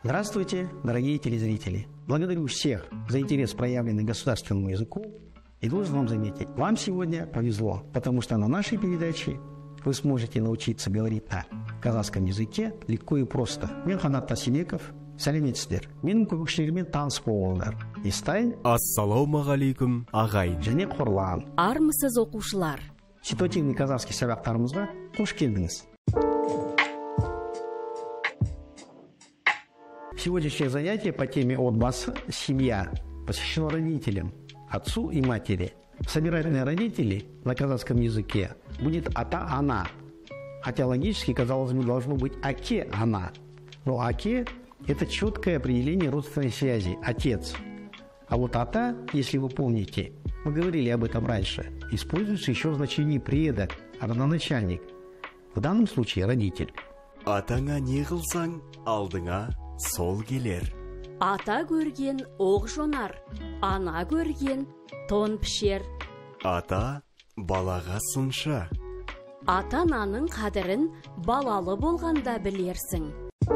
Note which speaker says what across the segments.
Speaker 1: Здравствуйте, дорогие телезрители! Благодарю всех за интерес, проявленный к государственному языку. И должен вам заметить, вам сегодня повезло, потому что на нашей передаче вы сможете научиться говорить на казахском языке легко и просто. Мен Қанат Тасимеков, сәлеметсіздер. Менің көпшілігімен таныс болыңдар. Естай,
Speaker 2: ассалаумағалейкум ағайын,
Speaker 1: және Қорлан.
Speaker 3: Армысыз оқушылар.
Speaker 1: Ситуативный казахский сабақтарымызға қош келдіңіз. Сегодняшнее занятие по теме «Отбасы. Семья» посвящено родителям, отцу и матери. Собирательные родители на казахском языке будет ата-ана, хотя логически, казалось бы, должно быть аке-ана. Но аке – это четкое определение родственной связи, отец. А вот ата, если вы помните, мы говорили об этом раньше, используется еще в значении предок, родоначальник. В данном случае родитель.
Speaker 2: Атаңа не қылсаң, алдыңа сол келер.
Speaker 3: Ата көрген оқ жонар, ана көрген тон пішер.
Speaker 2: Ата балаға сыншы.
Speaker 3: Ата-ананың қадірін балалы болғанда білерсің.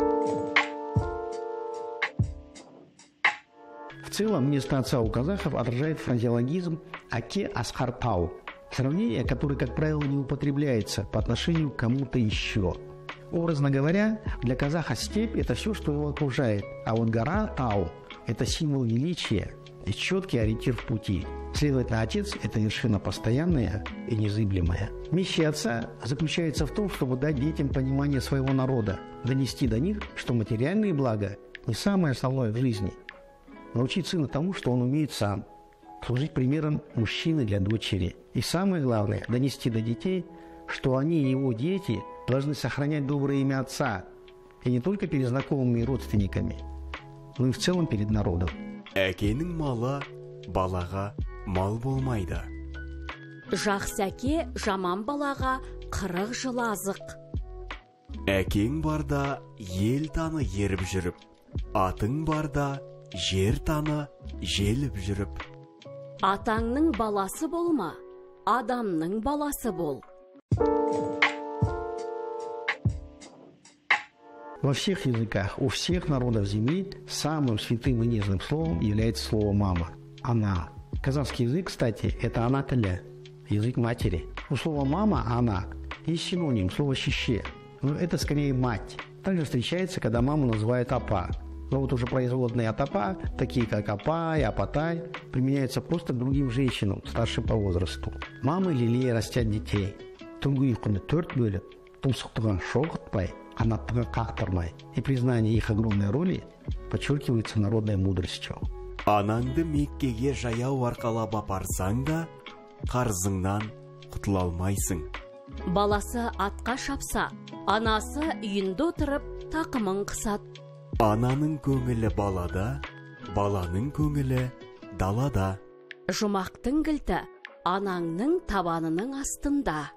Speaker 1: В целом, вместо отца у казахов отражает фразеологизм «аке асхартау», сравнение, которое, как правило, не употребляется по отношению к кому-то еще. Образно говоря, для казаха степь – это все, что его окружает, а вот гора Тау – это символ величия и четкий ориентир в пути. Следовательно, отец – это вершина постоянная и незыблемая. Миссия отца заключается в том, чтобы дать детям понимание своего народа, донести до них, что материальные блага не самое основное в жизни. Научить сына тому, что он умеет сам, служить примером мужчины для дочери. И самое главное – донести до детей, что они и его дети должны сохранять доброе имя отца, и не только перед знакомыми и родственниками, но и в целом перед народом.
Speaker 2: Әкенің малы балаға мал болмайды.
Speaker 3: Жақсы әке жаман балаға 40 жыл азық.
Speaker 2: Әкең барда ел таны еріп жүріп, атың барда жер таны желіп жүріп.
Speaker 3: Атаңның баласы болма, адамның баласы бол.
Speaker 1: Во всех языках, у всех народов Земли самым святым и нежным словом является слово «мама». Она. Казахский язык, кстати, это «ана тілі», язык матери. У слова «мама» «она» есть синоним, слово «щище», но это скорее «мать». Также встречается, когда маму называют «апа». Но вот уже производные от «апа», такие как «апай», «апатай», применяются просто к другим женщинам, старше по возрасту. Мамы лелея растят детей. Түнгі ұйқыны 4 бөліп, тұмсықтығын шоғытпай, қанаттығын қақтырмай. И признание их огромной роли подчеркивается народной мудростью.
Speaker 2: Анаңды Меккеге жаяу арқалап апарсаң да, қарызыңнан құтыла алмайсың.
Speaker 3: Баласы атқа шапса, анасы үйінде отырып тақымын қысады.
Speaker 2: Ананың көңілі балада, баланың көңілі далада.
Speaker 3: Жұмақтың кілті анаңның табанының астында.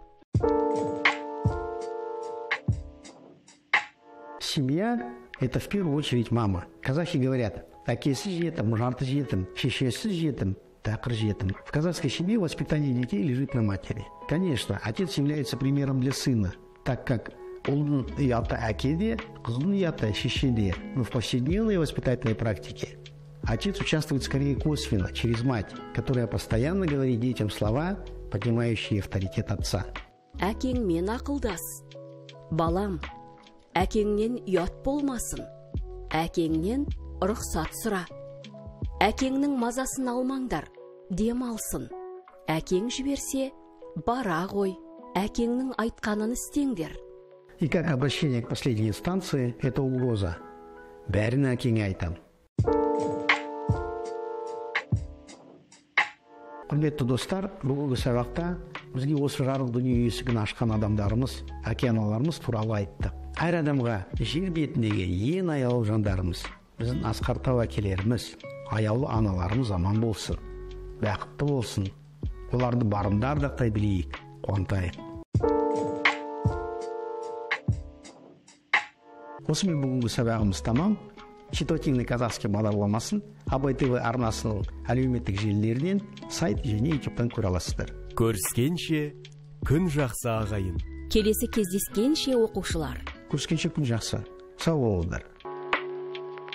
Speaker 1: Семья – это в первую очередь мама. Казахи говорят: «Әкесі жетім, жарты жетім, шешесі жетім, тақыр жетім». В казахской семье воспитание детей лежит на матери. Конечно, отец является примером для сына, так как ұлдың ұяты әкеде, қыздың ұяты шешеде. Но в повседневной воспитательной практике отец участвует скорее косвенно, через мать, которая постоянно говорит детям слова, поднимающие авторитет отца.
Speaker 3: Әкеңмен ақылдас. Балам, әкеңнен ұят болмасын. Әкеңнен рұқсат сұра. Әкеңнің мазасын алмаңдар, дем алсын. Әкең жіберсе, бара ғой. Әкеңнің айтқанын істеңдер.
Speaker 1: И как обращение к последней инстанции – это угроза. Бәрін әкеңе айтам. Құрметті достар, бүгінгі сабақта бізге осы жарық дүние есігін ашқан адамдарымыз, әке-аналарымыз туралы айтты. Әр адамға жер бетіндегі ең аяулы жандарымыз, біздің асқар-тау әкелеріміз, аяулы аналарымыз аман болсын, бақытты болсын. Оларды барында ардақтай білейік, қуантайық. Осымен бүгінгі сабағымыз тамам. Ситуативный казахский бағдарламасын Абай ТВ арнасының әлеуметтік желілерінен, сайт және ютубтан көре аласыздар.
Speaker 2: Көріскенше күн жақсы ағайын.
Speaker 3: Келесі кездескенше оқушылар.
Speaker 1: Көріскенше күн жақсы. Сау болыңдар.